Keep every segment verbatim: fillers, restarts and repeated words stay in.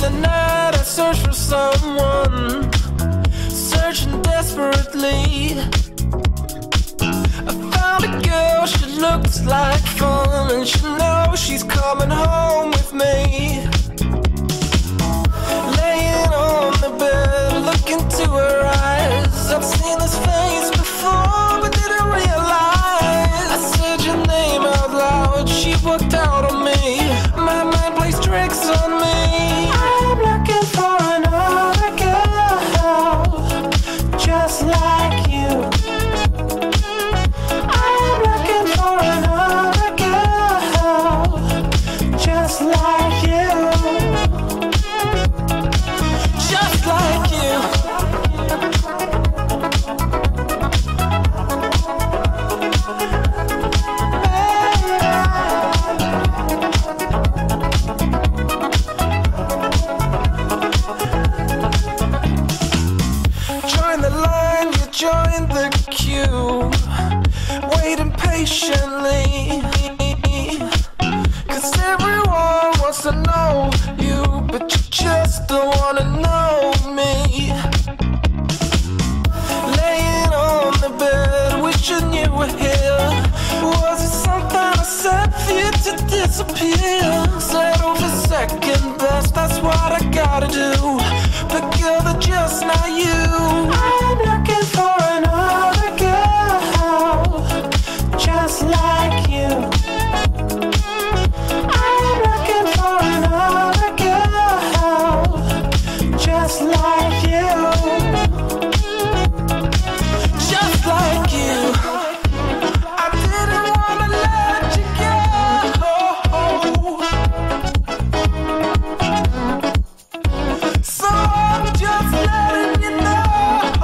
the night I searched for someone, searching desperately. I found a girl, she looks like fun, and she knows she's coming home with me. Laying on the bed, look into her eyes. I've seen this face before, but didn't realize. I said your name out loud, she walked out on me. My mind plays tricks on me. I'm looking for another girl, just like you. I'm looking for another girl, just like you. Just like you. Join the line, you join the queue, waiting patiently, 'cause everyone wants to know you, but you just don't wanna know me. Laying on the bed, wishing you were here. Was it something I said for you to disappear? Settle for second best, that's what I gotta do. But girl, they're just not you. I'm looking for another girl, just like you. I'm looking for another girl, just like you. Just like you. I didn't wanna let you go, so I'm just letting you know.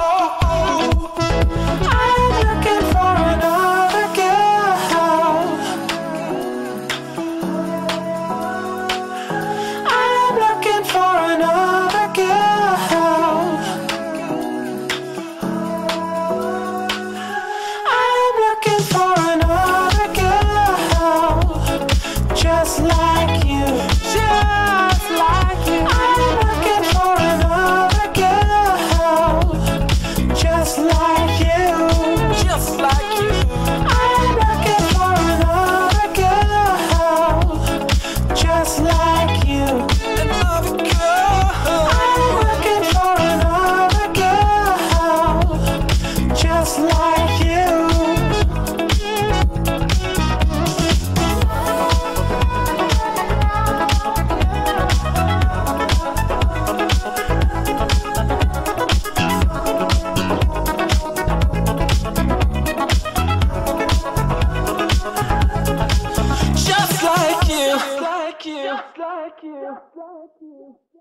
I'm looking for another girl. I'm looking for another girl. I'm looking for another girl, just like you. Just like you. I'm looking for another girl, just like you. Just like you. I'm looking for another girl, just like you. Another girl. I'm looking for another girl, just like you. Just like you. Just like you. Just like you.